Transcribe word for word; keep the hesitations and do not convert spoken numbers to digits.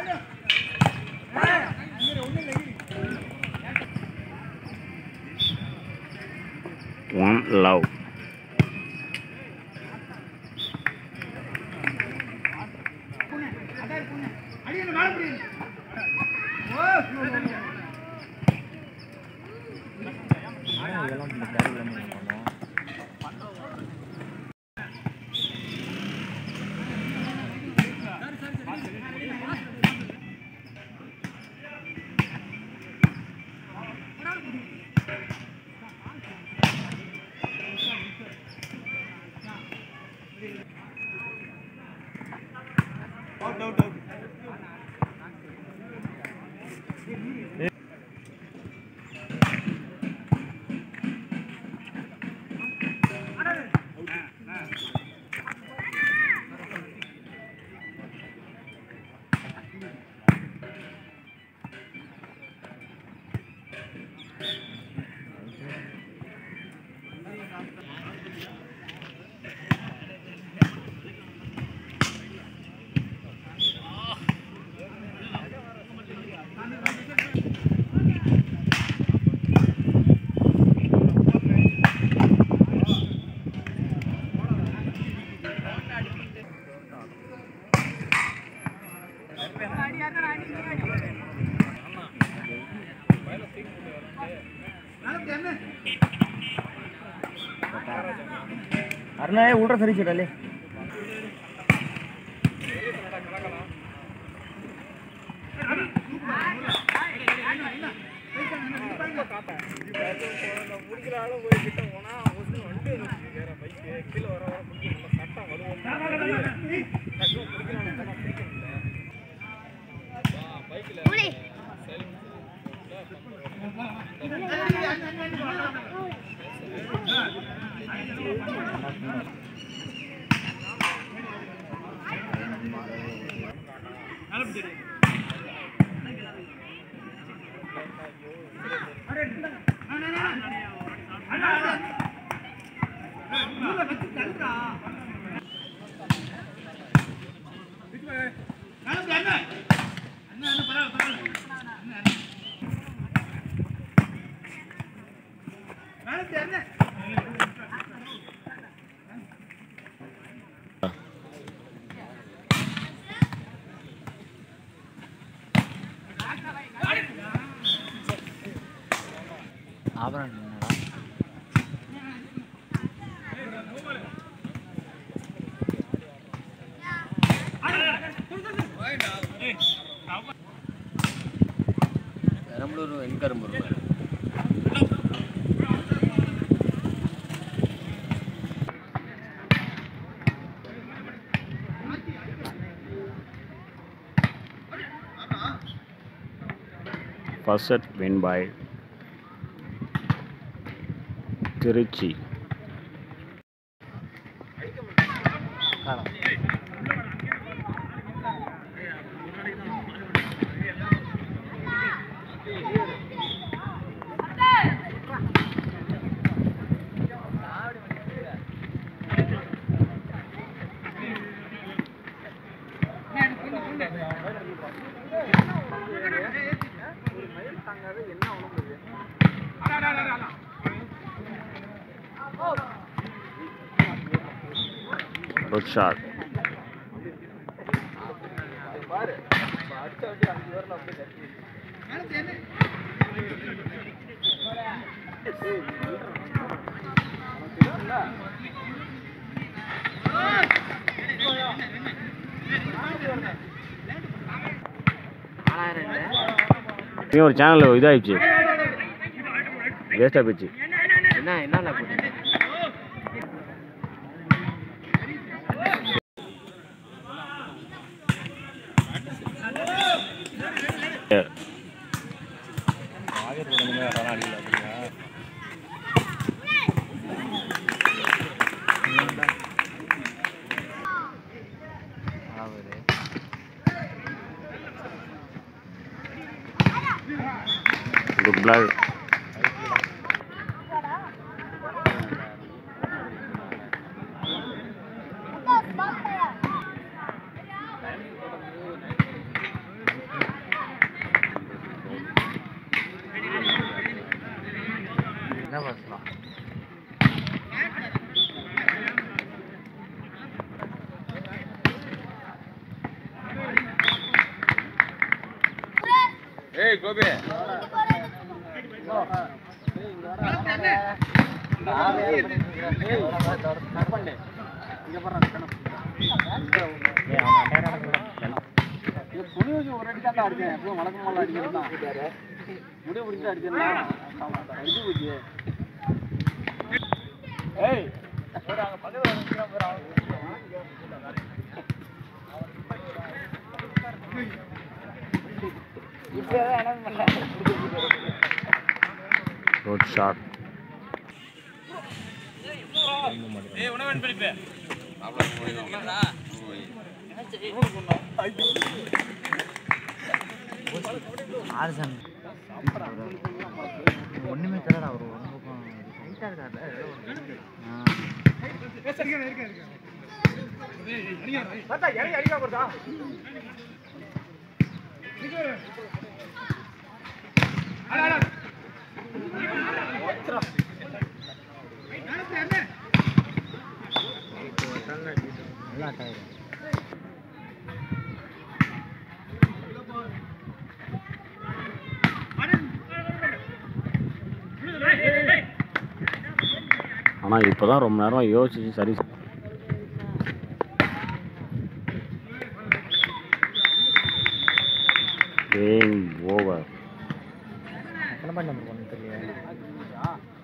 One love. Out, out, out. अरे ना उल्टा सरी चले Perambalur Venkarumbur First set win by Tiruchi. Good shot. நீ ஒரு சேனல் இதாயிடுச்சு வேஸ்டா போச்சு என்ன என்ன போட்டு Good blood. என்ன பேசலாம்? ஏய் கோபி ஒரு அடி தான் அடிச்சேன் எப்பவும் வழக்கமாக அடிக்கிறது தான் முடிவு பிடிச்சி அடிச்சேன்னா இது போச்சு ஏய் Good shot. ஏய் உனவன் பிடிப்பே ஆர்சன் ஒண்ணுமே தெரியல அவர் ஒரு பக்கம் ஹைட்டா இருக்காரு பார்த்தா இறங்கி அடிக்க போறதா அட அட ஓத்ரா நல்லா டயர் ஆனால் இப்போ தான் ரொம்ப நேரம் யோசிச்சு சரி கேம் ஓவர் எத்தனை பாயிண்ட் நம்பர் ஒன்று தெரியல